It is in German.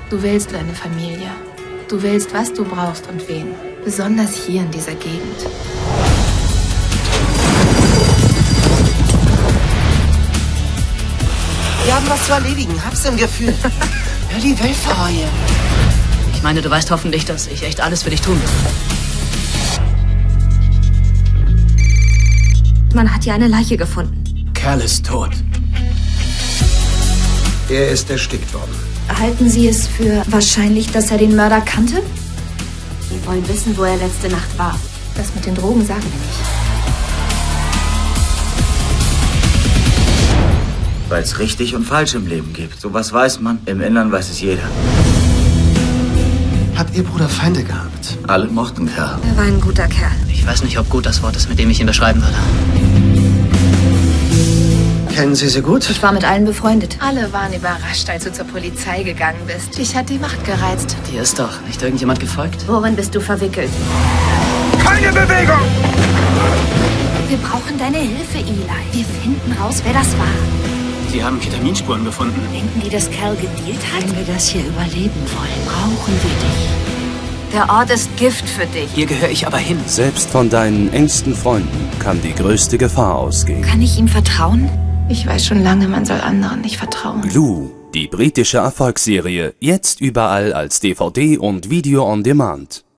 Du wählst deine Familie. Du wählst, was du brauchst und wen. Besonders hier in dieser Gegend. Wir haben was zu erledigen, hab's im Gefühl. Hör die Welt vor hier. Ich meine, du weißt hoffentlich, dass ich echt alles für dich tun will. Man hat hier eine Leiche gefunden. Kerl ist tot. Er ist erstickt worden. Halten Sie es für wahrscheinlich, dass er den Mörder kannte? Wir wollen wissen, wo er letzte Nacht war. Das mit den Drogen sagen wir nicht. Weil es richtig und falsch im Leben gibt. Sowas weiß man. Im Innern weiß es jeder. Hat Ihr Bruder Feinde gehabt? Alle mochten Kerl. Er war ein guter Kerl. Ich weiß nicht, ob gut das Wort ist, mit dem ich ihn beschreiben würde. Kennen Sie sie gut? Ich war mit allen befreundet. Alle waren überrascht, als du zur Polizei gegangen bist. Dich hat die Macht gereizt. Dir ist doch nicht irgendjemand gefolgt? Worin bist du verwickelt? Keine Bewegung! Wir brauchen deine Hilfe, Eli. Wir finden raus, wer das war. Sie haben Ketaminspuren gefunden. Denken die, dass Kerl gedealt hat? Wenn wir das hier überleben wollen, brauchen wir dich. Der Ort ist Gift für dich. Hier gehöre ich aber hin. Selbst von deinen engsten Freunden kann die größte Gefahr ausgehen. Kann ich ihm vertrauen? Ich weiß schon lange, man soll anderen nicht vertrauen. Glue, die britische Erfolgsserie, jetzt überall als DVD und Video on Demand.